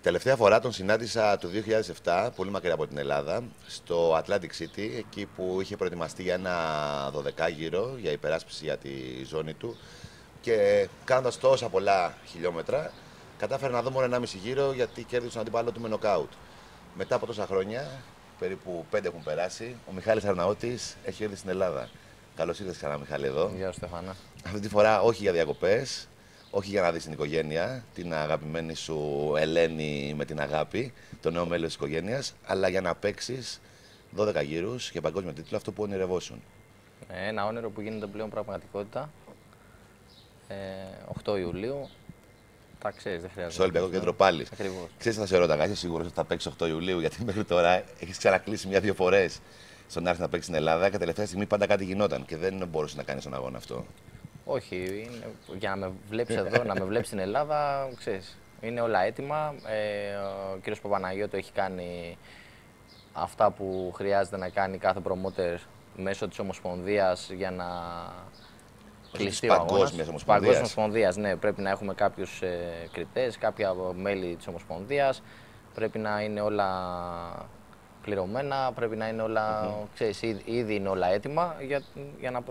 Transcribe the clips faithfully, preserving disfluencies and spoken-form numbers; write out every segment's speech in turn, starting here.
Τελευταία φορά τον συνάντησα το δύο χιλιάδες επτά, πολύ μακριά από την Ελλάδα, στο Atlantic City, εκεί που είχε προετοιμαστεί για ένα δωδεκάγυρο για υπεράσπιση για τη ζώνη του. Και κάνοντας τόσα πολλά χιλιόμετρα, κατάφερε να δω μόνο ενάμιση γύρο γιατί κέρδισε τον αντίπαλό του με νοκάουτ. Μετά από τόσα χρόνια, περίπου πέντε έχουν περάσει, ο Μιχάλης Αρναούτης έχει έρθει στην Ελλάδα. Καλώς ήρθες ξανά, Μιχάλη, εδώ. Γεια σου, Στεφάνα. Αυτή τη φορά όχι για διακοπές, όχι για να δεις την οικογένεια, την αγαπημένη σου Ελένη με την αγάπη, το νέο μέλος της οικογένειας, αλλά για να παίξεις δώδεκα γύρους για παγκόσμιο τίτλο, αυτό που ονειρευόσουν. Ένα όνειρο που γίνεται πλέον πραγματικότητα. Ε, οκτώ Ιουλίου. Τα ξέρεις, δεν χρειάζεται. Στο Ολυμπιακό Κέντρο πάλι. Ακριβώς. Ξέρεις, θα σε ρώταγα, είσαι σίγουρος ότι θα παίξει οκτώ Ιουλίου, γιατί μέχρι τώρα έχεις ξανακλείσει μια-δύο φορές στον να έρθει να παίξει στην Ελλάδα και τελευταία στιγμή πάντα κάτι γινόταν και δεν μπορούσε να κάνει τον αγώνα αυτό. Όχι, είναι, για να με βλέπεις εδώ, να με βλέπεις στην Ελλάδα, ξέρεις, είναι όλα έτοιμα. Ε, ο κύριος Παπαναγιώτου έχει κάνει αυτά που χρειάζεται να κάνει κάθε προμότερ μέσω της Ομοσπονδίας για να κλειστεί ο αγώνας. Παγκόσμιας Ομοσπονδίας. Παγκόσμιας Ομοσπονδίας, ναι. Πρέπει να έχουμε κάποιους ε, κριτές, κάποια μέλη της Ομοσπονδίας. Πρέπει να είναι όλα πληρωμένα, πρέπει να είναι όλα, mm-hmm. ξέρεις, ήδη, ήδη είναι όλα έτοιμα για, για να...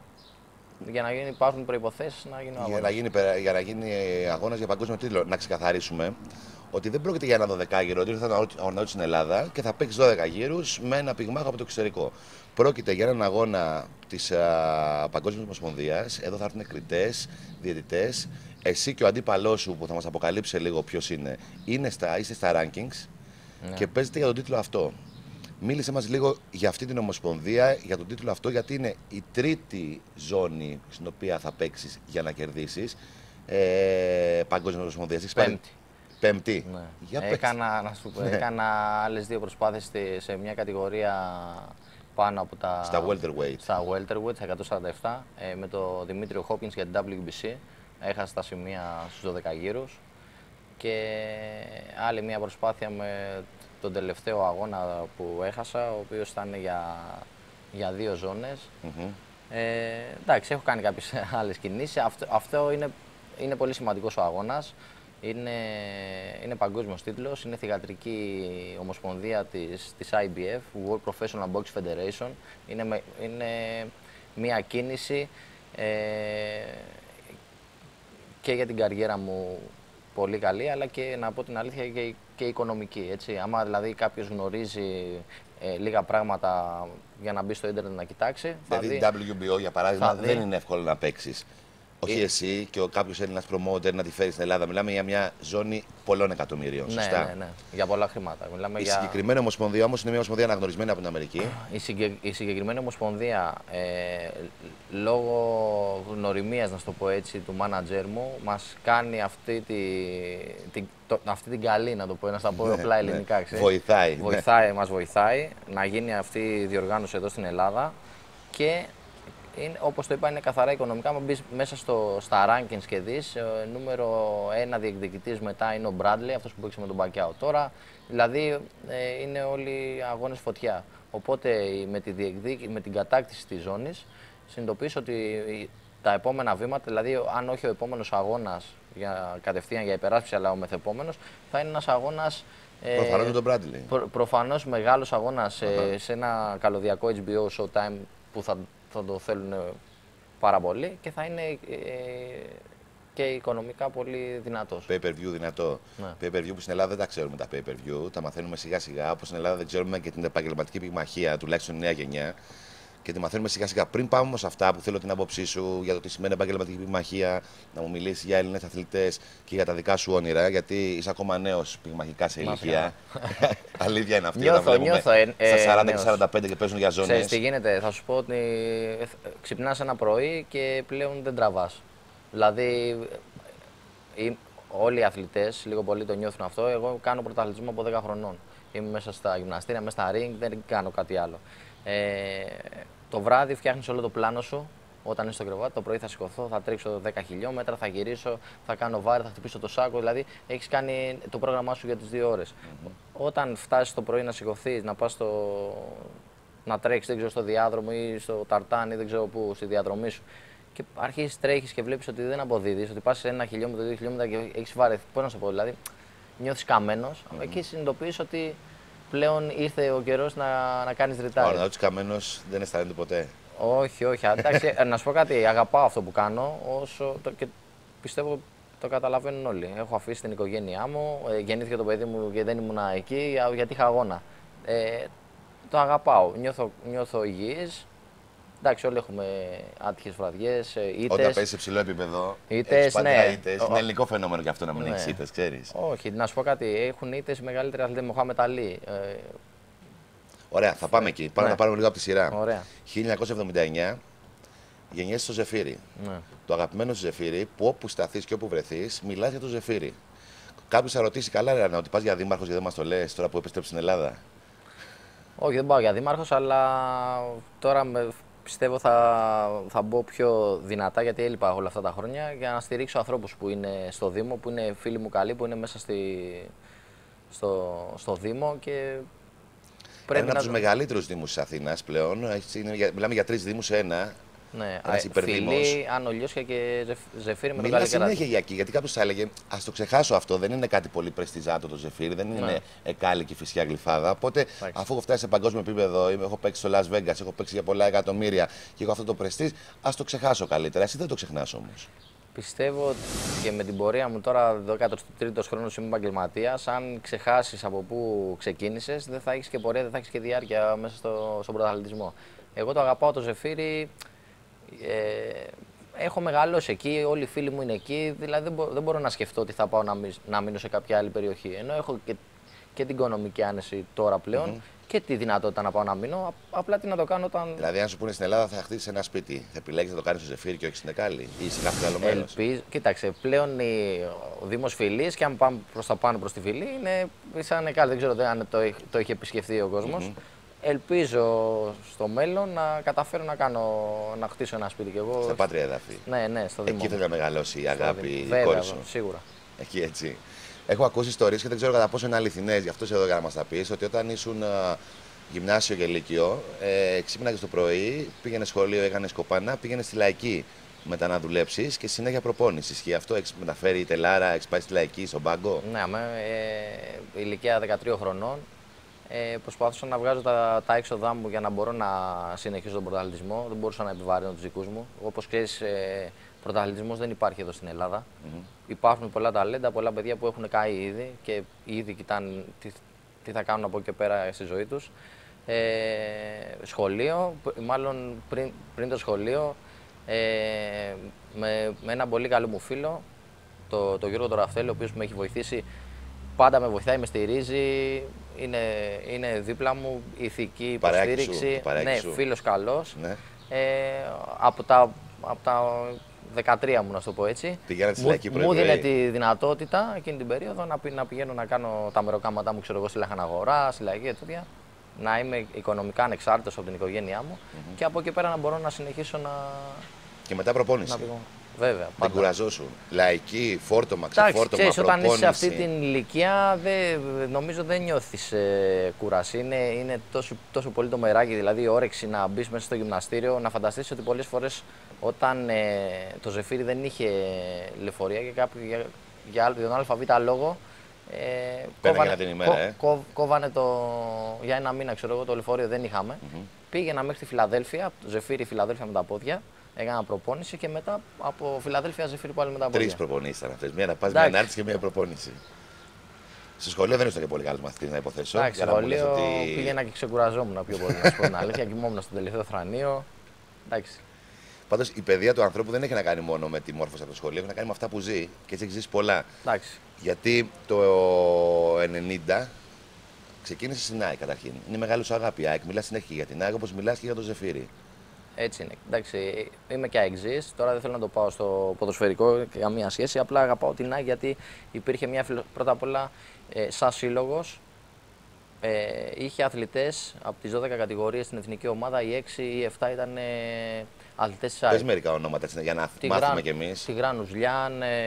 Για να γίνει, υπάρχουν προϋποθέσεις να γίνει αγώνας. Για να γίνει, για να γίνει αγώνας για παγκόσμιο τίτλο. Να ξεκαθαρίσουμε ότι δεν πρόκειται για ένα δωδεκάγυρο, ότι ήρθε ο Αρναούτης στην Ελλάδα και θα παίξει δώδεκα γύρους με ένα πυγμάχο από το εξωτερικό. Πρόκειται για έναν αγώνα της Παγκόσμιας Ομοσπονδίας. Εδώ θα έρθουν κριτές, διαιτητές. Εσύ και ο αντίπαλός σου, που θα μας αποκαλύψει λίγο ποιος είναι, είναι στα, είστε στα rankings, ναι, και παίζετε για τον τίτλο αυτό. Μίλησε μας λίγο για αυτή την Ομοσπονδία, για τον τίτλο αυτό, γιατί είναι η τρίτη ζώνη στην οποία θα παίξεις για να κερδίσεις. Ε, Παγκόσμια Ομοσπονδία. Πέμπτη. Πέμπτη. Ναι. Για έκανα, να σου πω, έκανα άλλες δύο προσπάθειες σε μια κατηγορία πάνω από τα... Στα welterweight. Στα welterweight, στα εκατόν σαράντα επτά, ε, με τον Δημήτριο Χόπκινς για την ντάμπλιου μπι σι. Έχασα τα σημεία στους δώδεκα γύρους. Και άλλη μια προσπάθεια με τον τελευταίο αγώνα που έχασα, ο οποίος ήταν για, για δύο ζώνες. Mm-hmm. ε, εντάξει, έχω κάνει κάποιες άλλες κινήσεις. Αυτό, αυτό είναι, είναι πολύ σημαντικός ο αγώνας. Είναι, είναι παγκόσμιος τίτλος, είναι θυγατρική ομοσπονδία της, της άι μπι εφ, World Professional Box Federation. Είναι, είναι μια κίνηση ε, και για την καριέρα μου πολύ καλή, αλλά και να πω την αλήθεια και, και οικονομική. Έτσι. Άμα δηλαδή κάποιος γνωρίζει ε, λίγα πράγματα για να μπει στο ίντερνετ να κοιτάξει. Δηλαδή δει, ντάμπλιου μπι ο για παράδειγμα δει, δεν είναι εύκολο να παίξεις. Όχι ε... εσύ και κάποιος Έλληνας promoter να τη φέρει στην Ελλάδα. Μιλάμε για μια ζώνη πολλών εκατομμυρίων. Σωστά. Ναι, ναι, ναι. Για πολλά χρήματα. Μιλάμε η για... συγκεκριμένη ομοσπονδία όμως είναι μια ομοσπονδία αναγνωρισμένη από την Αμερική. Η, συγκε... η συγκεκριμένη ομοσπονδία, ε, λόγω γνωριμίας, να το πω έτσι, του μάνατζερ μου, μας κάνει αυτή, τη... τη... το... αυτή την καλή, να το πω, να στα πω απλά ελληνικά. Ναι. Βοηθάει. βοηθάει ναι. Μας βοηθάει να γίνει αυτή η διοργάνωση εδώ στην Ελλάδα και είναι, όπως το είπα, είναι καθαρά οικονομικά. Αν μπεις μέσα στο, στα rankings και δεις, ε, νούμερο ένα διεκδικητής μετά είναι ο Bradley, αυτός που παίξει με τον Μπακιάο τώρα. Δηλαδή ε, είναι όλοι αγώνες φωτιά. Οπότε με, τη διεκδίκη, με την κατάκτηση της ζώνης συνειδητοποιείς ότι τα επόμενα βήματα, δηλαδή αν όχι ο επόμενος αγώνας για, κατευθείαν για υπεράσπιση, αλλά ο μεθεπόμενος, θα είναι ένας αγώνας. Ε, προφανώς με τον Bradley. Προ, προφανώς μεγάλος αγώνας uh-huh. ε, σε ένα καλωδιακό έιτς μπι ο Showtime που θα θα το θέλουν πάρα πολύ και θα είναι ε, και οικονομικά πολύ δυνατός. Pay-per-view δυνατό. Ναι. Pay-per-view που στην Ελλάδα δεν τα ξέρουμε τα pay-per-view, τα μαθαίνουμε σιγά σιγά. Όπως στην Ελλάδα δεν ξέρουμε και την επαγγελματική πυγμαχία, τουλάχιστον νέα γενιά. Και τη μαθαίνουμε σιγά σιγά. Πριν πάμε όμως σε αυτά που θέλω την άποψή σου για το τι σημαίνει επαγγελματική πυγμαχία, να μου μιλήσεις για Έλληνες αθλητές και για τα δικά σου όνειρα, γιατί είσαι ακόμα νέος πυγμαχικά σε ηλικία. Αλήθεια είναι αυτή. Νιώθω, νιώθω. Ε, στα σαράντα και σαράντα πέντε και παίζουν για ζώνες. Ξέρεις τι γίνεται, θα σου πω ότι ξυπνάς ένα πρωί και πλέον δεν τραβάς. Δηλαδή, όλοι οι αθλητές λίγο πολύ το νιώθουν αυτό. Εγώ κάνω πρωταθλητισμό από δέκα χρονών. Είμαι μέσα στα γυμναστήρια, μέσα στα ring, δεν κάνω κάτι άλλο. Ε, το βράδυ φτιάχνεις όλο το πλάνο σου όταν είσαι στο κρεβάτι. Το πρωί θα σηκωθώ, θα τρέξω δέκα χιλιόμετρα, θα γυρίσω, θα κάνω βάρη, θα χτυπήσω το σάκο. Δηλαδή έχεις κάνει το πρόγραμμά σου για τις δύο ώρες. Mm-hmm. Όταν φτάσεις το πρωί να σηκωθείς, να πας στο... να τρέξεις, δεν ξέρω, στο διάδρομο ή στο ταρτάνι, δεν ξέρω πού, στη διαδρομή σου. Και αρχίζεις, τρέχεις και βλέπεις ότι δεν αποδίδεις, ότι πας σε ένα χιλιόμετρο, δύο χιλιόμετρα και έχεις βάρη. Πώς να σου πω, δηλαδή. νιώθεις καμένος. Mm. Εκεί συνειδητοποιείς ότι πλέον ήρθε ο καιρός να, να κάνεις retire. Ο Αρναούτης καμένος δεν αισθάνεται ποτέ. Όχι, όχι. Εντάξει, να σου πω κάτι, αγαπάω αυτό που κάνω όσο, το, και πιστεύω το καταλαβαίνουν όλοι. Έχω αφήσει την οικογένειά μου, ε, γεννήθηκε το παιδί μου και δεν ήμουν εκεί γιατί είχα αγώνα. Ε, το αγαπάω, νιώθω, νιώθω υγιής. Εντάξει, όλοι έχουμε άτυχες βραδιές, ήττες. Όταν παίζεις σε ψηλό επίπεδο, ήττες, ναι. ήττες. Είναι ελληνικό φαινόμενο και αυτό να μην ναι. έχεις ήττες, ξέρεις. Όχι, να σου πω κάτι, έχουν ήττες οι μεγαλύτεροι αθλητές, Μοχάμετ Αλί. Ε, Ωραία, θα πάμε εκεί. Πάμε ναι. να πάρουμε λίγο από τη σειρά. Ωραία. χίλια εννιακόσια εβδομήντα εννιά γεννιέσαι στο Ζεφύρι. Ναι. Το αγαπημένο σου Ζεφύρι, που όπου σταθείς και όπου βρεθείς, μιλάς για το Ζεφύρι. Κάποιος θα ρωτήσει, καλά, ρε Αρναούτη, πας για δήμαρχος και δεν μας το λες τώρα που επιστρέψεις στην Ελλάδα. Όχι, δεν πάω για δήμαρχος, αλλά τώρα με, πιστεύω θα, θα μπω πιο δυνατά γιατί έλειπα όλα αυτά τα χρόνια για να στηρίξω ανθρώπους που είναι στο Δήμο, που είναι φίλοι μου καλοί, που είναι μέσα στη, στο, στο Δήμο και πρέπει ένα να... από τους μεγαλύτερους δήμους της Αθήνας πλέον, είναι, μιλάμε για τρεις δήμους σε ένα. Ναι, Φιλή, Άνω Λιώσια και Ζεφύρι με το Μιλά Καλλικράτη. συνέχεια για εκεί, γιατί κάποιος θα έλεγε ας το ξεχάσω αυτό, δεν είναι κάτι πολύ πρεστιζάτο το Ζεφύρι, δεν είναι ναι. εκάλικη φυσιά γλυφάδα. Οπότε Άξι. αφού έχω φτάσει σε παγκόσμιο επίπεδο, έχω παίξει στο Las Vegas, έχω παίξει για πολλά εκατομμύρια και έχω αυτό το πρεστίζ, ας το ξεχάσω καλύτερα. Εσύ δεν το ξεχνάς όμως. Πιστεύω και με την πορεία μου τώρα, δέκατος τρίτος χρόνος είμαι επαγγελματίας, αν ξεχάσεις από πού ξεκίνησες, δεν θα έχεις και πορεία, δεν θα έχεις και διάρκεια μέσα στο, στον πρωταθλητισμό. Εγώ το αγαπάω το Ζεφύρι. Ε, έχω μεγαλώσει εκεί, όλοι οι φίλοι μου είναι εκεί, δηλαδή δεν, μπο, δεν μπορώ να σκεφτώ ότι θα πάω να, μι, να μείνω σε κάποια άλλη περιοχή. Ενώ έχω και, και την οικονομική άνεση τώρα πλέον mm-hmm. και τη δυνατότητα να πάω να μείνω, απλά τι να το κάνω όταν... Δηλαδή αν σου πούνε στην Ελλάδα θα χτίσεις ένα σπίτι, θα επιλέγεις να το κάνεις στο Ζεφύρι και όχι στην Εκάλη ή σε κάποιο άλλο μέλος. Ελπίζω, κοίταξε, πλέον η, ο Δήμος Φιλής και αν πάμε προς τα πάνω προς τη Φιλή είναι σαν Εκάλη, δεν ξέρω αν το, το είχε επισκεφθεί ο κόσμος. Mm-hmm. Ελπίζω στο μέλλον να καταφέρω να, κάνω, να χτίσω ένα σπίτι κι εγώ. Στα πάτρια εδάφη. Ναι, ναι, στο Δήμο. Εκεί θέλει να μεγαλώσει η αγάπη, η κόρη σου. Σίγουρα. Εκεί έτσι. Έχω ακούσει ιστορίες και δεν ξέρω κατά πόσο είναι αληθινές, γι' αυτό είσαι εδώ για να μας τα πεις, ότι όταν ήσουν α, γυμνάσιο και λύκειο, ε, ξύπναγες το πρωί, πήγαινε σχολείο, έκανε κοπάνα, πήγαινε στη Λαϊκή μετά να δουλέψεις και συνέχεια προπόνηση. Ισχύει αυτό, έχεις μεταφέρει η τελάρα, έχεις πάει στη Λαϊκή, στον πάγκο. Ναι, με ε, ηλικία δεκατρία χρονών. Ε, προσπάθησα να βγάζω τα, τα έξοδά μου για να μπορώ να συνεχίσω τον πρωταθλητισμό. Δεν μπορούσα να επιβαρύνω τους δικούς μου. Όπως ξέρεις, ε, πρωταθλητισμός δεν υπάρχει εδώ στην Ελλάδα. Mm-hmm. Υπάρχουν πολλά ταλέντα, πολλά παιδιά που έχουν καεί ήδη και ήδη κοιτάνε τι, τι θα κάνουν από εκεί και πέρα στη ζωή τους. Ε, σχολείο, μάλλον πριν, πριν το σχολείο, ε, με, με έναν πολύ καλό μου φίλο, το, το Γιώργο Ραφτέλη, ο οποίος με έχει βοηθήσει. Πάντα με βοηθάει, με στηρίζει, είναι, είναι δίπλα μου, ηθική υποστήριξη, ναι, φίλος καλός. Ναι. Ε, από, τα, από τα δεκατρία μου, να το πω έτσι, μου, μου δίνει τη δυνατότητα εκείνη την περίοδο να, να πηγαίνω να κάνω τα μεροκάματά μου, ξέρω εγώ, στη Λαχαναγορά, στη Λαϊκή, τέτοια, να είμαι οικονομικά ανεξάρτητος από την οικογένειά μου mm-hmm. και από εκεί πέρα να μπορώ να συνεχίσω να... Και μετά προπόνηση. Να Βέβαια. Δεν κουραζόσουν. Λαϊκή, φόρτωμα, ξεφόρτωμα, προπόνηση. Όταν είσαι σε αυτή την ηλικία, δε, νομίζω δεν νιώθεις ε, κούραση. Είναι, είναι τόσο, τόσο πολύ το μεράκι, δηλαδή η όρεξη να μπεις μέσα στο γυμναστήριο, να φανταστείς ότι πολλές φορές όταν ε, το Ζεφύρι δεν είχε λεωφορεία και κάποιο, για, για, για τον ΑΒ λόγο, ε, κόβανε, την ημέρα, κο, ε. κο, κόβανε το, για ένα μήνα, ξέρω εγώ, το λεωφορείο δεν είχαμε. Mm-hmm. Πήγαινα μέχρι τη Φιλαδέλφια, το Ζεφύρι Φιλαδέλφια με τα πόδια. Έκανα προπόνηση και μετά από Φιλαδέλφια Ζεφύρι πάλι με τα πόδια. Τρεις προπονήσεις ήταν αυτές. Μία να πας, μία να έρθεις και μία προπόνηση. Στο σχολείο δεν ήσουν και πολύ καλός μαθητής, να υποθέσω. Εντάξει, στο σχολείο ότι... πήγαινα και ξεκουραζόμουν πιο πολύ. Να σου πω την αλήθεια, κοιμόμουν στο τελευταίο θρανείο. Εντάξει. Πάντως η παιδεία του ανθρώπου δεν έχει να κάνει μόνο με τη μόρφωση από το σχολείο, έχει να κάνει με αυτά που ζει και έτσι έχει ζήσει πολλά. Εντάξει. Γιατί το ενενήντα ξεκίνησε στην ΑΕΚ καταρχήν. Είναι μεγάλη σου αγάπη η ΑΕΚ. Μιλάς συνέχεια για την ΑΕΚ όπως μιλάς και για το Ζεφύρι. Έτσι είναι. Εντάξει, είμαι και αεξής. Τώρα δεν θέλω να το πάω στο ποδοσφαιρικό και καμία σχέση. Απλά αγαπάω την ΑΕΚ γιατί υπήρχε μια φιλο... πρώτα απ' όλα, ε, σαν σύλλογος, ε, είχε αθλητές από τις δώδεκα κατηγορίες στην εθνική ομάδα. Οι έξι ή επτά ήταν ε, αθλητές της ΑΕΚ. Πες μερικά ονόματα έτσι, για να Τιγράν, μάθουμε κι εμείς. Τιγράνους Λιάν. Ε,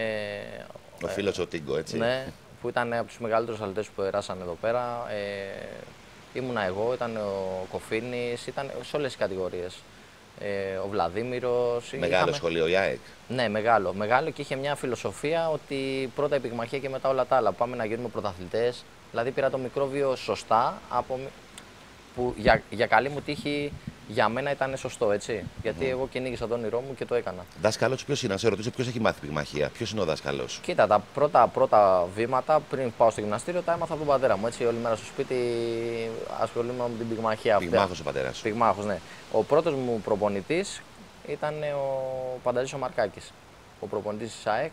ο φίλος ο Τίγκο, έτσι. Ναι, που ήταν από τους μεγαλύτερους αθλητές που εράσαν εδώ πέρα. Ε, ήμουνα εγώ, ήταν ο Κοφίνης, ήταν σε όλες τις κατηγορίες. ε, ο Βλαδίμηρος. Μεγάλο είχαμε... σχολείο η ΑΕΚ. Ναι, μεγάλο. Μεγάλο και είχε μια φιλοσοφία ότι πρώτα η πυγμαχία και μετά όλα τα άλλα. Πάμε να γίνουμε πρωταθλητές. Δηλαδή πήρα το μικρόβιο σωστά, από... που για, για καλή μου τύχη για μένα ήταν σωστό, έτσι. Γιατί mm. εγώ κυνήγησα το όνειρό μου και το έκανα. Δάσκαλο ποιο είναι, να σε ρωτήσω, ποιο έχει μάθει πυγμαχία, ποιο είναι ο δάσκαλο? Κοίτα, τα πρώτα, πρώτα βήματα πριν πάω στο γυμναστήριο τα έμαθα από τον πατέρα μου. Έτσι, όλη μέρα στο σπίτι ασχολούμαι με την πυγμαχία. Πυγμάχο ο πατέρα. Πυγμάχο, ναι. Ο πρώτο μου προπονητή ήταν ο Πανταζής ο Μαρκάκης. Ο προπονητής της ΑΕΚ.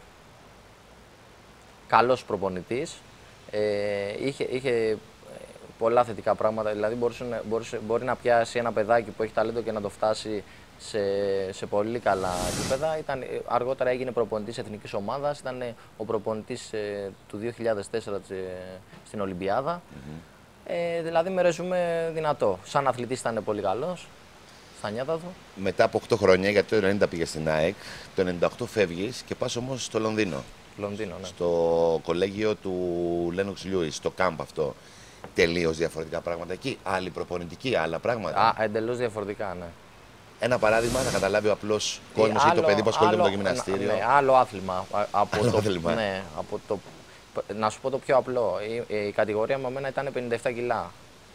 Καλός προπονητής. Ε, είχε, είχε πολλά θετικά πράγματα. Δηλαδή μπορούσε, μπορούσε, μπορεί να πιάσει ένα παιδάκι που έχει ταλέντο και να το φτάσει σε, σε πολύ καλά επίπεδα. Ήταν, αργότερα έγινε προπονητής εθνικής ομάδας. Ήταν ο προπονητής ε, του δύο χιλιάδες τέσσερα ε, στην Ολυμπιάδα. Mm-hmm. ε, δηλαδή με ρεζούμε δυνατό. Σαν αθλητής ήταν πολύ καλός. Στα νιάτα του. Μετά από οκτώ χρόνια, γιατί το ενενήντα πήγε στην ΑΕΚ, το ενενήντα οκτώ φεύγεις και πας όμως στο Λονδίνο. Λονδίνο, ναι. Στο κολέγιο του Λένοξ Λιούις, στο κάμπ αυτό. Τελείως διαφορετικά πράγματα εκεί. Άλλοι προπονητικοί, άλλα πράγματα. Α, εντελώς διαφορετικά, ναι. Ένα παράδειγμα να καταλάβει ο απλός κόσμος ή το παιδί που ασχολείται με το γυμναστήριο. Ναι, άλλο άθλημα. Από άλλο το, άθλημα. Ναι, από το, να σου πω το πιο απλό. Η, η κατηγορία με εμένα ήταν πενήντα επτά κιλά.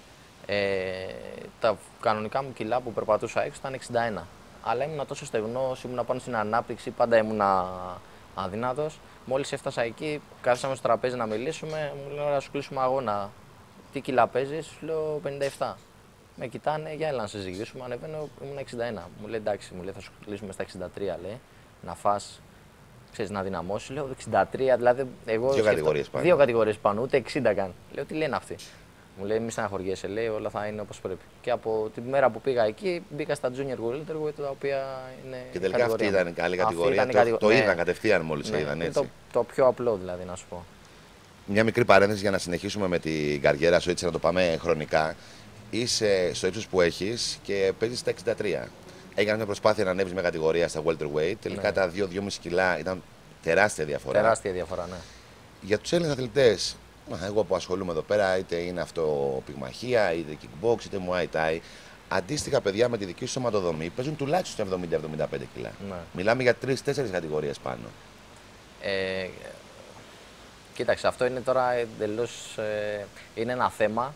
Ε, τα κανονικά μου κιλά που περπατούσα έξω ήταν εξήντα ένα. Αλλά ήμουν τόσο στεγνός, ήμουν πάνω στην ανάπτυξη, πάντα ήμουν αδύνατος. Μόλις έφτασα εκεί, κάθισαμε στο τραπέζι να μιλήσουμε, μου λένε: «Ωραία, σου κλείσουμε αγώνα. Τι κιλά παίζεις?» Σου λέω πενήντα επτά. Με κοιτάνε, για έλα να συζητήσουμε. Ανεβαίνω, ήμουν εξήντα ένα. Μου λέει: «Εντάξει», μου λέει, «θα σου κλείσουμε στα εξήντα τρία, λέει, να φας, ξέρεις, να δυναμώσεις». Λέω εξήντα τρία, δηλαδή εγώ. Δύο κατηγορίες πάνω. Δύο κατηγορίες πάνω, ούτε εξήντα καν. Λέω: «Τι λένε αυτοί?» Μου λέει: «Μη στεναχωριέσαι», λέει, «όλα θα είναι όπως πρέπει». Και από την μέρα που πήγα εκεί, μπήκα στα junior welterweight, τα οποία είναι. Και τελικά αυτή ήταν η καλή κατηγορία. Ήταν το κατηγο... το ναι. είδαν κατευθείαν μόλις ναι, είδαν, έτσι. Το, το πιο απλό, δηλαδή, να σου πω. Μια μικρή παρένθεση για να συνεχίσουμε με την καριέρα σου, έτσι να το πάμε χρονικά. Είσαι στο ύψος που έχεις και παίζεις στα εξήντα τρία. Έκανες μια προσπάθεια να ανέβεις μια κατηγορία στα welterweight. Τελικά ναι. τα δύο με δύο κόμμα πέντε κιλά ήταν τεράστια διαφορά. Τεράστια διαφορά, ναι. Για τους Έλληνες αθλητές, εγώ που ασχολούμαι εδώ πέρα, είτε είναι αυτό πυγμαχία, είτε kickbox, είτε muay thai, αντίστοιχα παιδιά με τη δική σου σωματοδομή παίζουν τουλάχιστον εβδομήντα με εβδομήντα πέντε κιλά. Ναι. Μιλάμε για τρεις τέσσερις κατηγορίες πάνω. Ε, κοίταξε, αυτό είναι τώρα εντελώς. Ε, είναι ένα θέμα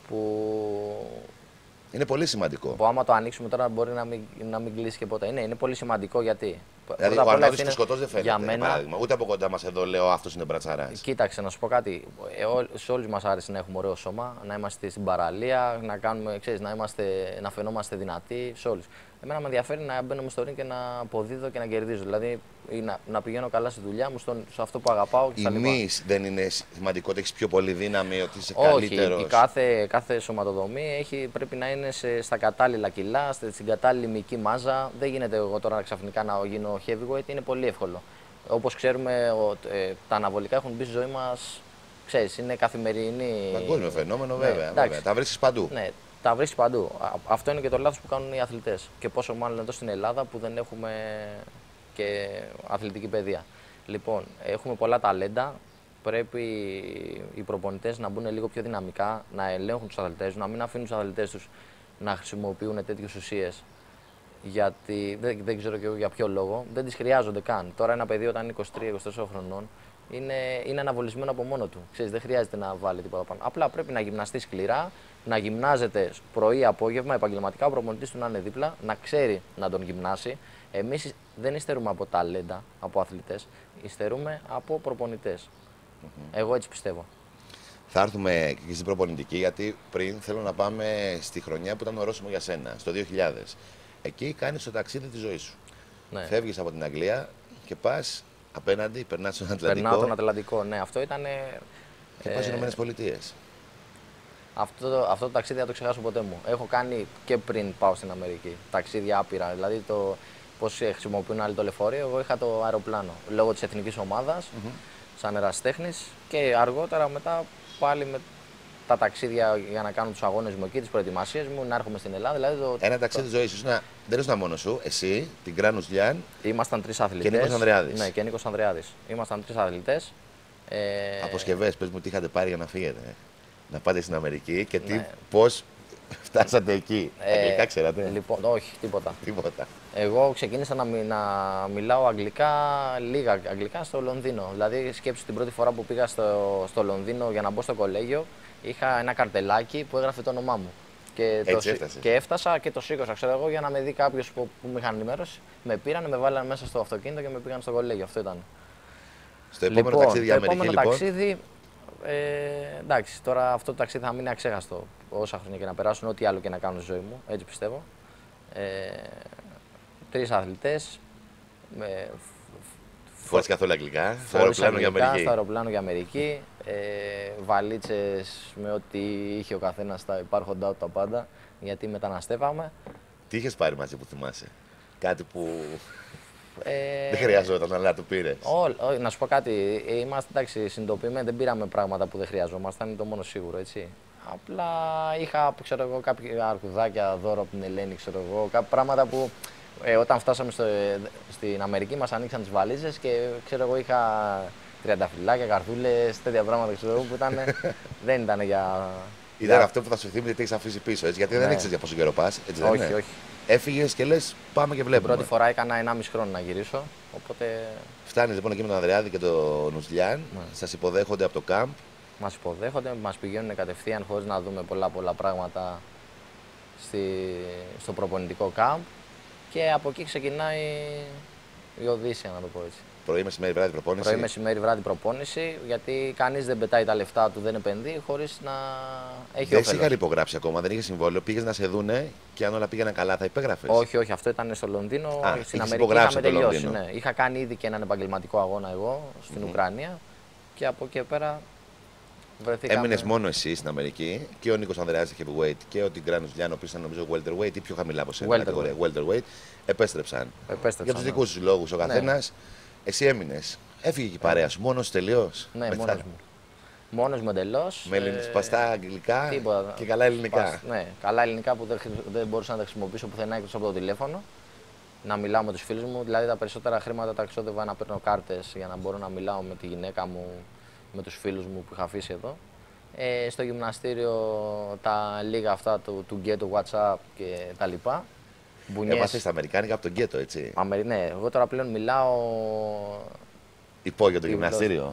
που. Είναι πολύ σημαντικό. Που άμα το ανοίξουμε τώρα μπορεί να μην, να μην κλείσει και ποτέ. Είναι, είναι πολύ σημαντικό γιατί. Δηλαδή, ο Αρναούτης που σκοτώσει δεν φαίνεται. Για μένα, παράδειγμα. Ούτε από κοντά μας εδώ λέω αυτός είναι μπρατσαράς. Κοίταξε, να σου πω κάτι. Ε, σε όλους μας άρεσε να έχουμε ωραίο σώμα, να είμαστε στην παραλία, να, κάνουμε, ξέρεις, να, είμαστε, να φαινόμαστε δυνατοί. Σε όλους. Εμένα με ενδιαφέρει να μπαίνουμε στο ring και να αποδίδω και να κερδίζω. Δηλαδή να, να πηγαίνω καλά στη δουλειά μου, στον, σε αυτό που αγαπάω και στα λοιπά. Ημίς δεν είναι σημαντικό ότι έχεις πιο πολύ δύναμη, ότι είσαι Όχι, καλύτερος? Όχι, κάθε, κάθε σωματοδομή έχει, πρέπει να είναι σε, στα κατάλληλα κιλά, στην κατάλληλη μυϊκή μάζα. Δεν γίνεται εγώ τώρα ξαφνικά να γίνω heavyweight, είναι πολύ εύκολο. Όπως ξέρουμε, ο, ε, τα αναβολικά έχουν μπει στη ζωή μας, ξέρεις, είναι καθημερινή. Παγκόσμιο φαινόμενο, ναι, βέβαια, βέβαια. Τα βρίσκεις παντού. Ναι, τα βρίσκεις παντού. Αυτό είναι και το λάθος που κάνουν οι αθλητές. Και πόσο μάλλον εδώ στην Ελλάδα που δεν έχουμε και αθλητική παιδεία. Λοιπόν, έχουμε πολλά ταλέντα. Πρέπει οι προπονητές να μπουν λίγο πιο δυναμικά, να ελέγχουν τους αθλητές, να μην αφήνουν τους αθλητές τους να χρησιμοποιούν τέτοιες ουσίες. Γιατί δεν, δεν ξέρω και εγώ για ποιο λόγο, δεν τις χρειάζονται καν. Τώρα ένα παιδί όταν είναι είκοσι τρία είκοσι τέσσερα χρονών είναι, είναι αναβολισμένο από μόνο του. Ξέρεις, δεν χρειάζεται να βάλει τίποτα πάνω. Απλά πρέπει να γυμναστεί σκληρά, να γυμνάζεται πρωί-απόγευμα, επαγγελματικά, ο προπονητής του να είναι δίπλα, να ξέρει να τον γυμνάσει. Εμείς δεν υστερούμε από ταλέντα, από αθλητές, υστερούμε από προπονητές. Mm-hmm. Εγώ έτσι πιστεύω. Θα έρθουμε και στην προπονητική, γιατί πριν θέλω να πάμε στη χρονιά που ήταν ορόσημο για σένα, στο δύο χιλιάδες. Εκεί κάνεις το ταξίδι της ζωής σου. Ναι. Φεύγεις από την Αγγλία και πας απέναντι, περνάς τον Ατλαντικό. Περνάω τον Ατλαντικό, ναι, αυτό ήταν. Και πας στις Ηνωμένες Πολιτείες. Αυτό, αυτό το ταξίδι δεν το ξεχάσω ποτέ μου. Έχω κάνει και πριν πάω στην Αμερική. Ταξίδια άπειρα. Δηλαδή το πώς χρησιμοποιούν άλλοι το λεωφορείο, εγώ είχα το αεροπλάνο. Λόγω της εθνικής ομάδας, mm-hmm. σαν ερασιτέχνης και αργότερα μετά πάλι με τα ταξίδια για να κάνω τους αγώνες μου εκεί, τις προετοιμασίες μου, να έρχομαι στην Ελλάδα. Δηλαδή το, Ένα ταξίδι της ζωής σου, δεν ήσουν μόνος σου, εσύ, την Κράνους Λιάν. Ήμασταν τρεις αθλητές. Και Νίκος Ανδρεάδης. Ναι, και Νίκος Ανδρεάδης. Ήμασταν τρεις αθλητές. Ε... Αποσκευές, πες μου τι είχατε πάρει για να φύγετε. Να πάτε στην Αμερική και τι, ναι. πώς Φτάσατε εκεί. Ε, αγγλικά ξέρατε? Λοιπόν, όχι, τίποτα. Τίποτα. Εγώ ξεκίνησα να, μι- να μιλάω αγγλικά, λίγα αγγλικά στο Λονδίνο. Δηλαδή, σκέψου την πρώτη φορά που πήγα στο, στο Λονδίνο για να μπω στο κολέγιο, είχα ένα καρτελάκι που έγραφε το όνομά μου. Και, το, Έτσι σι- έφτασες. και έφτασα και το σήκωσα, ξέρω εγώ, για να με δει κάποιο που, που με είχαν ενημέρωση. Με πήραν, με βάλανε μέσα στο αυτοκίνητο και με πήγαν στο κολέγιο. Αυτό ήταν. Στο επόμενο Λοιπόν, ταξίδι για το Αμερική, επόμενο λοιπόν. ταξίδι. Ε, εντάξει, τώρα αυτό το ταξίδι θα μείνει αξέχαστο όσα χρόνια και να περάσουν, ό,τι άλλο και να κάνω στη ζωή μου. Έτσι πιστεύω. Ε, Τρεις αθλητές. Με Χωρίς καθόλου αγγλικά. Στο φορείς αεροπλάνο για αγγλικά, Αμερική. στο αεροπλάνο για Αμερική. Ε, βαλίτσες με ό,τι είχε ο καθένας τα υπάρχοντά του τα πάντα. Γιατί μεταναστεύαμε. Τι είχες πάρει μαζί που θυμάσαι? Κάτι που Ε, δεν χρειαζόταν, αλλά το πήρες. Ό, ό, να σου πω κάτι. ε, Είμαστε εντάξει, συνειδητοποιημένοι, δεν πήραμε πράγματα που δεν χρειαζόμασταν, είναι το μόνο σίγουρο, έτσι. Απλά είχα, ξέρω εγώ, κάποια αρκουδάκια δώρο από την Ελένη, ξέρω εγώ, κάποια πράγματα που ε, όταν φτάσαμε στο, ε, στην Αμερική μας ανοίξαν τις βαλίζες και ξέρω εγώ είχα τριανταφυλλάκια, καρδούλες, τέτοια πράγματα ξέρω εγώ, που ήταν, δεν ήταν για... Ήταν για- αυτό που θα σου θύμιζε τι έχεις αφήσει πίσω, έτσι, γιατί δεν Ναι. ήξερες για πόσο καιρό πας, έτσι δεν Όχι, είναι? όχι. Έφυγες και λες πάμε και Την βλέπουμε. πρώτη φορά έκανα ενάμιση χρόνο να γυρίσω, οπότε Φτάνεις λοιπόν εκεί με τον Ανδρεάδη και τον Νουσλιάν, Ναι. σας υποδέχονται από το κάμπ. μας υποδέχονται, μας πηγαίνουν κατευθείαν χωρίς να δούμε πολλά πολλά πράγματα στη, στο προπονητικό κάμπ και από εκεί ξεκινάει η Οδύσσια, να το πω έτσι. Πρωί, μεσημέρι, βράδυ προπόνηση. Πρωί, μεσημέρι, βράδυ προπόνηση, γιατί κανείς δεν πετάει τα λεφτά του, δεν επενδύει χωρίς να έχει Δεν σε όφελος. είχαν υπογράψει ακόμα, δεν είχε συμβόλαιο. Πήγες να σε δούνε και αν όλα πήγαιναν καλά θα υπέγραφες. Όχι, όχι, αυτό ήταν στο Λονδίνο. Α, στην είχες Αμερική υπογράψει είχαμε από το τελειώσει. Λονδίνο. Ναι. Είχα κάνει ήδη και έναν επαγγελματικό αγώνα εγώ στην Ουκρανία και από εκεί και πέρα βρεθήκαμε. Έμεινες μόνο εσύ στην Αμερική και ο Νίκος Ανδρεάδης heavyweight και ο Τιγκράνος Λιάνο, ο οποίος ήταν νομίζω welterweight ή πιο χαμηλά από σένα. Welterweight. κατηγορία, welterweight, επέστρεψαν. Επέστρεψαν, Για τους ναι. δικούς τους λόγους ο Ναι. καθένας. Εσύ έμεινες. Έφυγε και η παρέα σου, μόνος τελείως. Ναι, Μετά. μόνος μου. Μόνος μου εντελώς. Με ελληνικά, Ε, σπαστά αγγλικά τίποτα. και καλά ελληνικά. Σπασ- Ναι, καλά ελληνικά που δεν, χρη- δεν μπορούσα να τα χρησιμοποιήσω πουθενά εκτός από το τηλέφωνο. Να μιλάω με τους φίλους μου. Δηλαδή τα περισσότερα χρήματα τα ξόδευα να παίρνω κάρτες για να μπορώ να μιλάω με τη γυναίκα μου, με τους φίλους μου που είχα αφήσει εδώ. Ε, στο γυμναστήριο τα λίγα αυτά του, του γκέτο, WhatsApp και τα λοιπά. Μπουνιές. Έμαθες τα αμερικάνικα από τον γκέτο, έτσι. Αμερι- Ναι, εγώ τώρα πλέον μιλάω. Υπόγειο το Τι γυμναστήριο.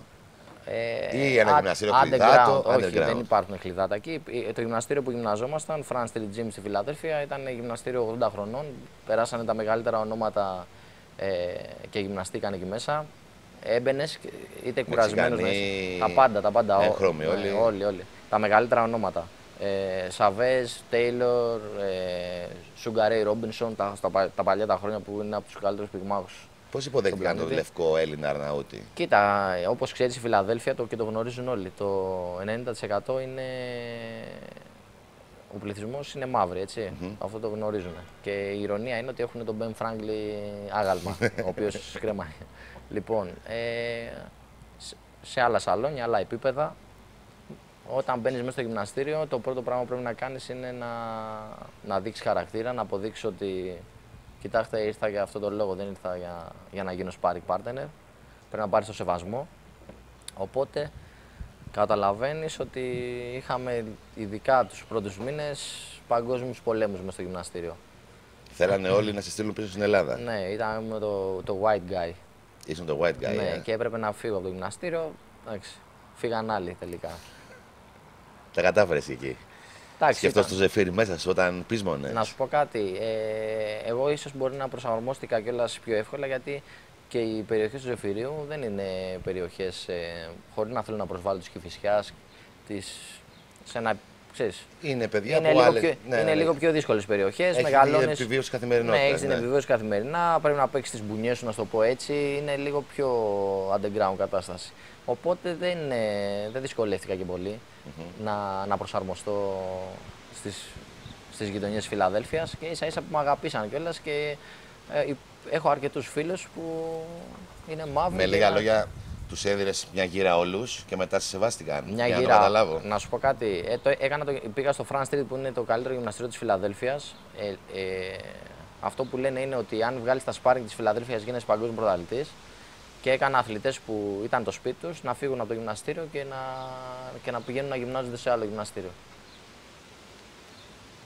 Ε, Ή ένα α- γυμναστήριο underground, κλειδάτο, όχι, underground. δεν υπάρχουν κλειδάτα εκεί. Ε, Το γυμναστήριο που γυμναζόμασταν, France Street Gym στη Φιλαδέλφια, ήταν γυμναστήριο ογδόντα χρονών. Περάσανε τα μεγαλύτερα ονόματα ε, και γυμναστήκαν εκεί μέσα. Έμπαινε, είτε κουρασμένο Μεξικανοί, Τα πάντα, τα πάντα. ο- έγχρωμοι ναι, όλοι. όλοι, όλοι. Τα μεγαλύτερα ονόματα. Ε, Σαβέζ, Τέιλορ, ε, Σουγκαρέι Ρόμπινσον, τα, στα πα- τα παλιά τα χρόνια που είναι από του καλύτερου πυγμάχους. Πώς υποδέχτηκαν τον πλανήτη. λευκό Έλληνα Αρναούτη? Κοίτα, όπως ξέρεις η Φιλαδέλφια το, και το γνωρίζουν όλοι. Το ενενήντα τοις εκατό είναι. Ο πληθυσμός είναι μαύροι, έτσι. Αυτό το γνωρίζουν. Και η ηρωνία είναι ότι έχουν τον Μπεν Φράγκλι άγαλμα, ο οποίος κρεμάει. Λοιπόν, ε, σε- σε άλλα σαλόνια, άλλα επίπεδα, όταν μπαίνεις μέσα στο γυμναστήριο, το πρώτο πράγμα που πρέπει να κάνεις είναι να, να δείξεις χαρακτήρα, να αποδείξεις ότι κοιτάξτε, ήρθα για αυτόν τον λόγο, δεν ήρθα για, για να γίνω sparring partner. Πρέπει να πάρεις το σεβασμό. Οπότε καταλαβαίνεις ότι είχαμε ειδικά τους πρώτους μήνες παγκόσμιους πολέμους μέσα στο γυμναστήριο. Θέλανε όλοι να σε στείλουν πίσω στην Ελλάδα. Ναι, ήταν με το, το white guy. Ήσουν το white guy. Ναι, ε. και έπρεπε να φύγω από το γυμναστήριο. Εντάξει, φύγαν άλλοι τελικά. Τα κατάφερες εκεί. Εντάξει, Σκεφτός ήταν- το ζεφύρι μέσα σου όταν πείσμονες. Να σου πω κάτι. Ε, εγώ ίσως μπορεί να προσαρμόστηκα κιόλας πιο εύκολα γιατί και οι περιοχές του Ζεφυρίου δεν είναι περιοχές, ε, χωρίς να θέλω να προσβάλλω τις Κηφισιάς, τις, σε ένα, ξέρεις, Είναι παιδιά είναι, που λίγο άλλες- πιο, ναι, είναι ναι. λίγο πιο δύσκολες περιοχές. Έχει μεγαλώνεις- την επιβίωση καθημερινότητας, Ναι, έχεις την ναι. επιβίωση καθημερινά. Πρέπει να παίξεις τις μπουνιές σου, να σου το πω έτσι. Είναι λίγο πιο underground κατάσταση. Οπότε δεν, ε, δεν δυσκολεύτηκα και πολυ να, να προσαρμοστώ στις, στις γειτονιές της Φιλαδέλφειας και ίσα ίσα που με αγαπήσαν κιόλας και ε, υ- έχω αρκετούς φίλους που είναι μαύροι. Με και λίγα να- λόγια, τους έδινες μια γύρα όλους και μετά σε σεβάστηκαν. Μια για να γύρα. το καταλάβω. Να σου πω κάτι. Ε, το, έκανα το, πήγα στο France Street που είναι το καλύτερο γυμναστήριο της Φιλαδέλφειας. Ε, ε, αυτό που λένε είναι ότι αν βγάλεις τα sparring της Φιλαδέλφειας γίνεσαι παγκόσμιο πρωταθλητής. Και έκανα αθλητές που ήταν το σπίτι τους να φύγουν από το γυμναστήριο και να, και να πηγαίνουν να γυμνάζονται σε άλλο γυμναστήριο.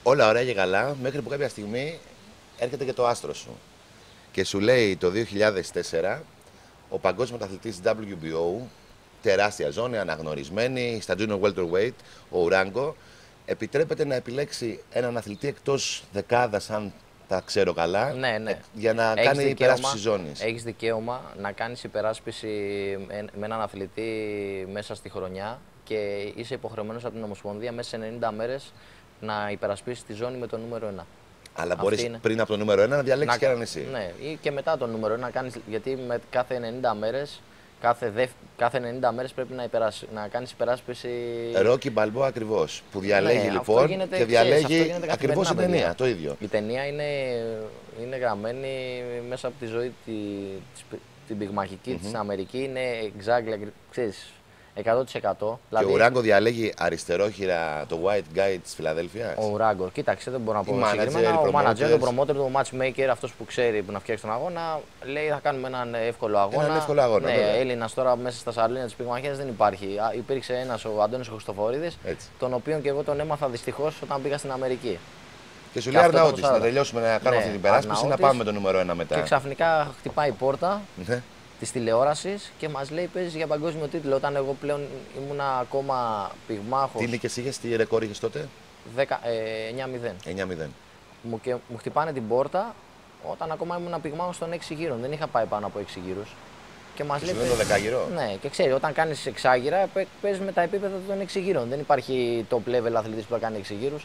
όλα ωραία και καλά, μέχρι που κάποια στιγμή έρχεται και το άστρο σου. Και σου λέει το δύο χιλιάδες τέσσερα ο παγκόσμιος αθλητής ντάμπλιου μπι ο, τεράστια ζώνη, αναγνωρισμένη, στα junior welterweight, ο Ουράγκο, επιτρέπεται να επιλέξει έναν αθλητή εκτός δεκάδας, αν τα ξέρω καλά, Ναι, ναι. για να Έχεις κάνει δικαίωμα, υπεράσπιση ζώνης. έχεις δικαίωμα να κάνεις υπεράσπιση με έναν αθλητή μέσα στη χρονιά και είσαι υποχρεωμένος από την Ομοσπονδία μέσα σε ενενήντα μέρες να υπερασπίσεις τη ζώνη με το νούμερο ένα. Αλλά μπορείς πριν από το νούμερο ένα να διαλέξεις και έναν εσύ. Ναι, ή και μετά το νούμερο ένα να κάνεις, γιατί με κάθε ενενήντα μέρες, κάθε, δε, κάθε ενενήντα μέρες πρέπει να, υπερασ, να κάνεις υπεράσπιση. Ρόκι Μπαλμπό ακριβώς. Που διαλέγει Ναι, λοιπόν γίνεται, και διαλέγει ξέρεις, ακριβώς η ταινία. παιδιά. Το ίδιο. Η ταινία είναι, είναι γραμμένη μέσα από τη ζωή τη, της, την πυγμαχική mm-hmm. της Αμερική. Είναι exactly, ξέρεις, εκατό τοις εκατό. Και Δηλαδή, ο Ουράγκο διαλέγει αριστερόχειρα το white guy της Φιλαδέλφειας. Ο Ουράγκο, κοίταξε, δεν μπορώ να πω συγκεκριμένα. Ο manager, το promoter, το matchmaker, αυτός που ξέρει που να φτιάξει τον αγώνα, λέει θα κάνουμε έναν εύκολο αγώνα. Έναν εύκολο αγώνα. Ναι, Έλληνας τώρα μέσα στα σαρλίνια της πυγμαχίας δεν υπάρχει. Υπήρξε ένας ο Αντώνης Χριστοφορίδης, τον οποίον και εγώ τον έμαθα δυστυχώς όταν πήγα στην Αμερική. Και σου λέει Αρναούτης, να τελειώσουμε να κάνουμε ναι, αυτή την περάσπιση, να πάμε με το νούμερο ένα μετά. Και ξαφνικά χτυπάει η πόρτα της τηλεόρασης και μας λέει παίζεις για παγκόσμιο τίτλο. Όταν εγώ πλέον ήμουνα ακόμα πυγμάχος. Τι νίκες είχες, τι ρεκόρ είχες τότε? εννιά μηδέν. εννιά μηδέν. Μου, και, μου χτυπάνε την πόρτα όταν ακόμα ήμουν πυγμάχος των έξι γύρων. Δεν είχα πάει πάνω από έξι γύρους. Και μας λέει. το δεκάγυρο. Ναι, και ξέρει, όταν κάνεις εξάγυρα παίζεις με τα επίπεδα των έξι γύρων. Δεν υπάρχει top level αθλητής που θα κάνει έξι γύρους.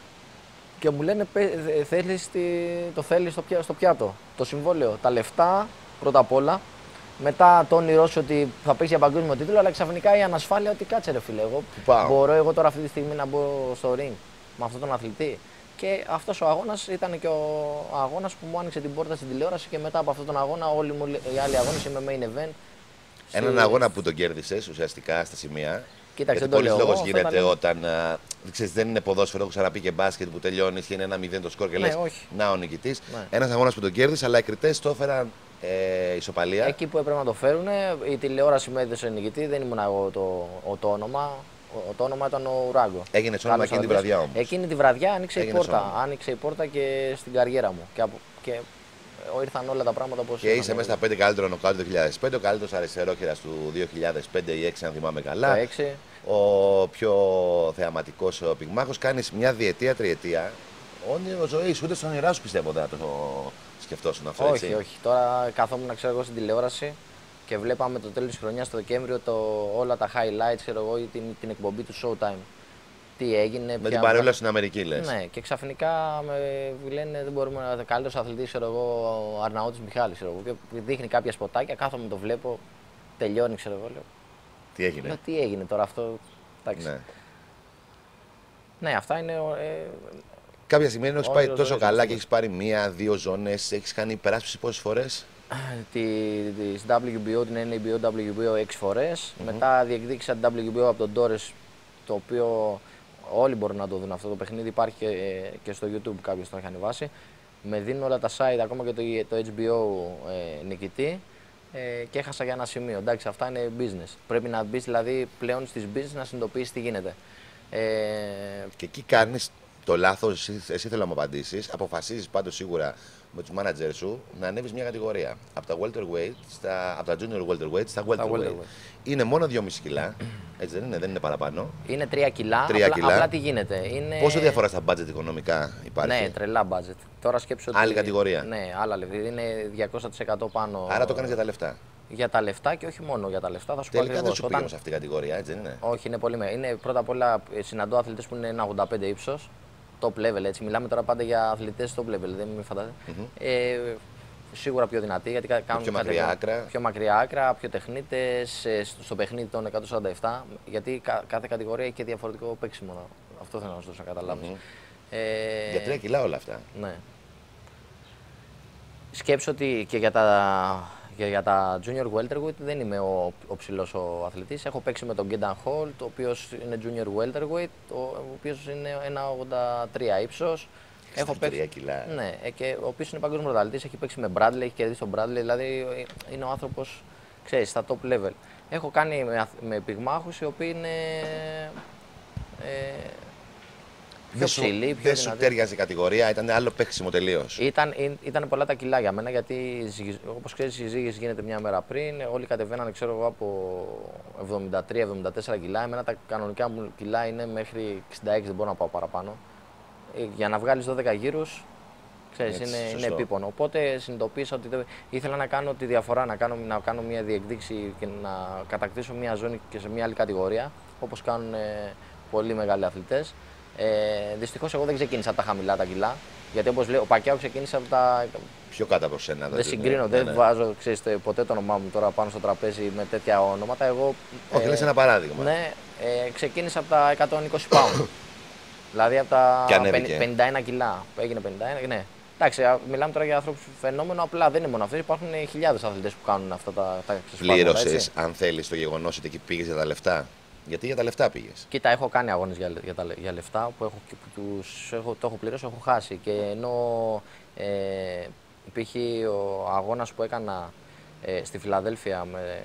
Και μου λένε θέλεις, το θέλεις στο, πιά, στο πιάτο. Το συμβόλαιο, τα λεφτά πρώτα απ' όλα. Μετά το όνειρό σου ότι θα παίξει για παγκόσμιο τίτλο, αλλά ξαφνικά η ανασφάλεια ότι κάτσε ρε φίλε. Εγώ μπορώ εγώ τώρα αυτή τη στιγμή να μπω στο ring με αυτόν τον αθλητή. Και αυτός ο αγώνας ήταν και ο αγώνας που μου άνοιξε την πόρτα στην τηλεόραση και μετά από αυτόν τον αγώνα όλοι μου, οι άλλοι αγώνες είμαι main event. Έναν στη... αγώνα που τον κέρδισες ουσιαστικά στα σημεία. Κοίταξε, δεν το λέω. Λόγος γίνεται ήταν... όταν α, ξέρεις, δεν είναι ποδόσφαιρο, έχω ξαναπεί και μπάσκετ που τελειώνει και είναι ένα μηδέν το σκορ και ναι, λες όχι. Να ο νικητής. Ναι. Ένας αγώνας που τον κέρδισε, αλλά οι κριτές το έφεραν ε, ισοπαλία. Εκεί που έπρεπε να το φέρουν, η τηλεόραση με έδωσε νικητή, δεν ήμουν εγώ το, ο, το όνομα. Ο, το όνομα ήταν ο Ουράγκο. Έγινε όνομα εκείνη τη βραδιά όμως. Εκείνη τη βραδιά άνοιξε Έγινε η πόρτα. Όνομα. Άνοιξε η πόρτα και στην καριέρα μου. Και, από, και ήρθαν όλα τα πράγματα όπως Και είσαι μέσα στα πέντε καλύτερων νοκάουτ του δύο χιλιάδες πέντε, ο καλύτερος αριστερόχειρας του δύο χιλιάδες πέντε ή έξι αν θυμάμαι καλά. έξι. Ο πιο θεαματικός πυγμάχος. Κάνεις μια διετία, τριετία. Όνειρο ζωής, ούτε στον όνειρά σου πιστεύω να το σκεφτόσουν αυτό. Όχι, έτσι. όχι. Τώρα καθόμουν να ξέρω εγώ στην τηλεόραση και βλέπαμε το τέλος της χρονιάς το Δεκέμβριο το, όλα τα highlights, ξέρω εγώ, την, την εκπομπή του Showtime. Τι έγινε. Με την παρέλα στην Αμερική, λες. Ναι, και ξαφνικά με λένε δεν μπορούμε να. Καλύτερος αθλητής, ξέρω εγώ, ο Αρναούτης Μιχάλης, ξέρω εγώ. Και δείχνει κάποια σποτάκια, κάθομαι το βλέπω, τελειώνει, ξέρω εγώ. Λέω. Τι έγινε. Λέω, τι έγινε τώρα αυτό. Εντάξει. Ναι, ναι αυτά είναι. Ε, Κάποια στιγμή έχει πάει τόσο καλά και έχει πάρει μία-δύο ζώνες, έχει κάνει υπεράσπιση πόσες φορές? Τη ντάμπλιου μπι ο, την εν έι μπι ο, ντάμπλιου μπι ο έξι φορές. Mm-hmm. Μετά διεκδίκησα την ντάμπλιου μπι ο από τον Ντόρες, το οποίο όλοι μπορούν να το δουν αυτό το παιχνίδι. Υπάρχει και, και στο YouTube, κάποιος το έχει ανεβάσει. Με δίνουν όλα τα site, ακόμα και το, το έιτς μπι ο ε, νικητή. Ε, και έχασα για ένα σημείο. Εντάξει, αυτά είναι business. Πρέπει να μπει δηλαδή πλέον στις business να συνειδητοποιήσεις τι γίνεται. Ε, και εκεί κάνεις το λάθος, εσύ θέλω να μου απαντήσεις. Αποφασίζεις πάντως σίγουρα με τους manager σου να ανέβεις μια κατηγορία. Από τα welterweight, στα, από τα junior welterweight στα welterweight. welterweight. Είναι μόνο δυόμισι κιλά, έτσι δεν είναι, δεν είναι παραπάνω. Είναι τρία κιλά, τρία απλά, κιλά. απλά τι γίνεται. Είναι... Πόσο διαφορά στα budget οικονομικά υπάρχει? Ναι, τρελά budget. Τώρα σκέψω ότι... Άλλη κατηγορία. Ναι, άλλα λεφτά. Είναι διακόσια τοις εκατό πάνω. Άρα το κάνεις για τα λεφτά. Για τα λεφτά και όχι μόνο για τα λεφτά. Θα σου Τελικά πω δεν σου Όταν... πήγαινε σε αυτή την κατηγορία, έτσι δεν είναι? Όχι, είναι πολύ μεγάλη. Είναι πρώτα απ' όλα συναντώ αθλητές που είναι ένα ογδόντα πέντε ύψος. Top level, έτσι. Μιλάμε τώρα πάντα για αθλητές top level, δεν με φαντάζεσαι. Mm-hmm. Ε, σίγουρα πιο δυνατοί, γιατί κάνουν πιο μακριά άκρα. Πιο μακριά άκρα, πιο τεχνίτες, στο παιχνίδι των εκατόν σαράντα επτά. Γιατί κάθε κατηγορία έχει και διαφορετικό παίξιμο. Αυτό θέλω να σου δώσω να καταλάβεις. Mm-hmm. Ε, για τρία κιλά όλα αυτά. Ναι. Σκέψω ότι και για τα, για, για τα junior welterweight δεν είμαι ο, ο ψηλός ο αθλητής. Έχω παίξει με τον Γκένταν Holt, ο οποίος είναι junior welterweight, ο οποίος είναι ένα ογδόντα τρία ύψος. Έχω παίξει. Κιλά. Ναι, και ο οποίος είναι παγκόσμιος πρωταθλητής, έχει παίξει με Bradley, έχει κερδίσει τον Bradley, δηλαδή είναι ο άνθρωπος, ξέρεις, στα top level. Έχω κάνει με, με πυγμάχους οι οποίοι είναι. Ε, πιο ψηλή, πιο Δεν σου τέριαζε η κατηγορία, ήταν άλλο παίξιμο τελείως. Ήταν, ήταν πολλά τα κιλά για μένα, γιατί όπως ξέρεις η συζύγηση γίνεται μια μέρα πριν. Όλοι κατεβαίνανε, ξέρω εγώ, από εβδομήντα τρία εβδομήντα τέσσερα κιλά. Εμένα τα κανονικά μου κιλά είναι μέχρι εξήντα έξι, δεν μπορώ να πάω παραπάνω. Για να βγάλεις δώδεκα γύρους, ξέρεις, είναι, είναι επίπονο. Οπότε συνειδητοποίησα ότι ήθελα να κάνω τη διαφορά, να κάνω, να κάνω μια διεκδίκηση και να κατακτήσω μια ζώνη και σε μια άλλη κατηγορία, όπως κάνουν ε, πολλοί μεγάλοι αθλητές. Ε, δυστυχώς εγώ δεν ξεκίνησα από τα χαμηλά τα κιλά. Γιατί όπως λέει, ο Πακιάο ξεκίνησε από τα. Πιο κάτω από σένα. Δεν συγκρίνω, ναι, δεν ναι. βάζω ξέρεις, ποτέ το όνομά μου τώρα πάνω στο τραπέζι με τέτοια ονόματα. Εγώ. Όχι, ε, λες ένα παράδειγμα. Ναι, ε, ξεκίνησα από τα εκατόν είκοσι pound. Δηλαδή από τα πενήντα ένα κιλά. Έγινε πενήντα ένα, ναι. Εντάξει, μιλάμε τώρα για ανθρώπους φαινόμενο, απλά δεν είναι μόνο αυτοί. Υπάρχουν χιλιάδες αθλητές που κάνουν αυτά τα, τα ξεσπάσματα. Πλήρωσες, αν θέλεις, το γεγονός ότι εκεί πήγες για τα λεφτά. Γιατί για τα λεφτά πήγες. Κοίτα, έχω κάνει αγώνες για, για, τα, για λεφτά που, έχω, που τους έχω, το έχω πληρώσει, έχω χάσει. Και ενώ ε, π.χ. ο αγώνας που έκανα ε, στη Φιλαδέλφια. Με...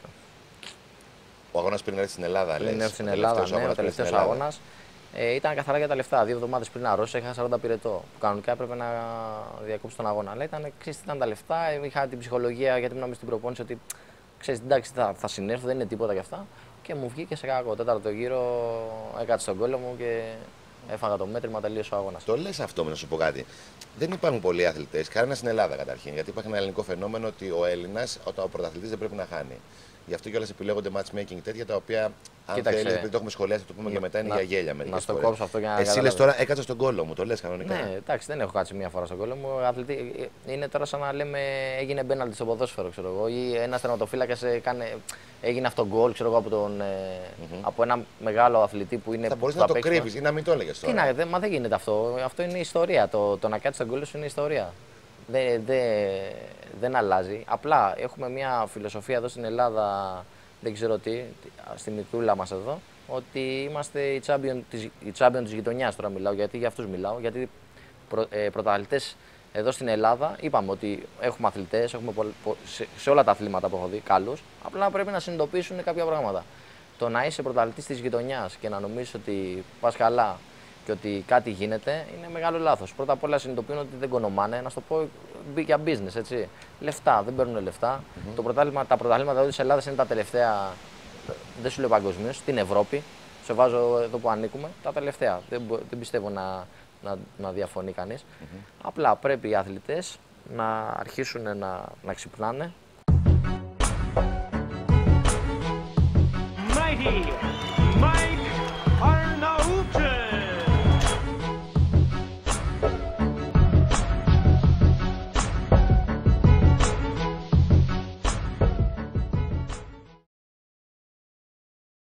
Ο αγώνας πριν έρθει στην Ελλάδα, πριν λες. έρθει στην Ελλάδα, ναι, ο τελευταίος αγώνας. Ε, ήταν καθαρά για τα λεφτά. Δύο εβδομάδες πριν αρρώστησα, είχα σαράντα πυρετό. Που κανονικά έπρεπε να διακόψω τον αγώνα. Αλλά ήταν, ξέρεις, ήταν τα λεφτά, είχα την ψυχολογία γιατί ήμουν στην προπόνηση ότι ξέρεις, εντάξει, θα, θα συνέρθω, δεν είναι τίποτα γι' αυτά. Και μου βγήκε σε κακό. Τέταρτο γύρο έκατσε στον κόλλο μου και έφαγα το μέτρημα, τελείωσε ο αγώνας. Το λες αυτό, με να σου πω κάτι. Δεν υπάρχουν πολλοί αθλητές, κανένα στην Ελλάδα καταρχήν. Γιατί υπάρχει ένα ελληνικό φαινόμενο ότι ο Έλληνας, όταν ο πρωταθλητής δεν πρέπει να χάνει. Γι' αυτό κιόλας επιλέγονται matchmaking τέτοια τα οποία, αν θέλεις, επειδή το έχουμε σχολιάσει, το πούμε και μετά, είναι να, για γέλια μερικές να στο φορές. κόψω αυτό για να. Εσύ λες τώρα, έκατσα στον κόλλο μου, το λες κανονικά. Ναι, εντάξει, δεν έχω κάτσει μία φορά στον κόλλο μου. Αθλητή, είναι τώρα σαν να λέμε έγινε μπέναλτι στο ποδόσφαιρο, ξέρω εγώ. Ή ένα τερματοφύλακας έγινε αυτό γκολ, ξέρω εγώ, από, τον, mm-hmm. από ένα μεγάλο αθλητή που είναι. Θα μπορείς να το κρύβεις ή να μην το έλεγες τώρα. Τι να, δε, μα δεν γίνεται αυτό. Αυτό είναι η ιστορία. Το, το να κάτσει στον κόλλο σου είναι ιστορία. Δεν, δε, δεν αλλάζει. Απλά έχουμε μια φιλοσοφία εδώ στην Ελλάδα. Δεν ξέρω τι, στη μικρούλα μας εδώ, ότι είμαστε οι champion της, οι champion της γειτονιάς, τώρα μιλάω, γιατί για αυτούς μιλάω, γιατί προ, ε, πρωταθλητές εδώ στην Ελλάδα, είπαμε ότι έχουμε αθλητές, έχουμε πο, πο, σε, σε όλα τα αθλήματα που έχω δει, καλούς, απλά πρέπει να συνειδητοποιήσουν κάποια πράγματα. Το να είσαι πρωταθλητής της γειτονιάς και να νομίζεις ότι πας καλά και ότι κάτι γίνεται, είναι μεγάλο λάθος. Πρώτα απ' όλα συνειδητοποιούν ότι δεν κονομάνε, να σου το πω για business, έτσι. Λεφτά, δεν παίρνουν λεφτά. Mm-hmm. Το πρωτάθλημα, τα πρωταθλήματα της Ελλάδας είναι τα τελευταία, δεν σου λέω παγκοσμίως, στην Ευρώπη. Σε βάζω εδώ που ανήκουμε, τα τελευταία. Δεν, δεν πιστεύω να, να, να διαφωνεί κανείς. Mm-hmm. Απλά πρέπει οι αθλητές να αρχίσουν να, να ξυπνάνε. Mighty.